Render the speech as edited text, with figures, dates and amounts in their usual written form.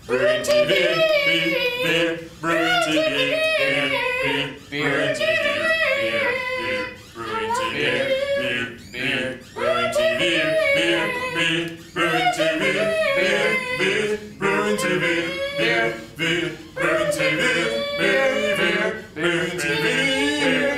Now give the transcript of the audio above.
Brewing TV, beer, Brewing TV, Brewing TV, Brewing TV, Brewing TV, Brewing TV, Brewing TV, Brewing TV, Brewing TV,